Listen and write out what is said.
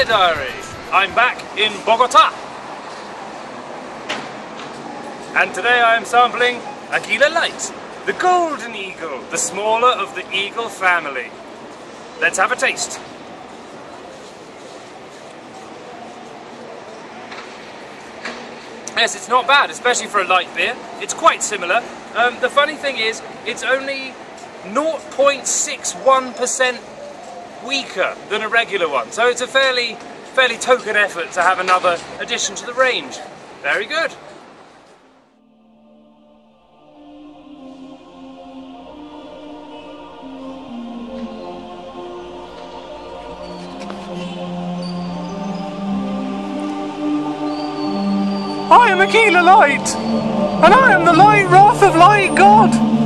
Beer Diary. I'm back in Bogota. And today I am sampling Aquila Light, the golden eagle, the smaller of the eagle family. Let's have a taste. Yes, it's not bad, especially for a light beer. It's quite similar. The funny thing is, it's only 0.61% weaker than a regular one. So it's a fairly token effort to have another addition to the range. Very good. I am Aquila Light, and I am the light wrath of Light God.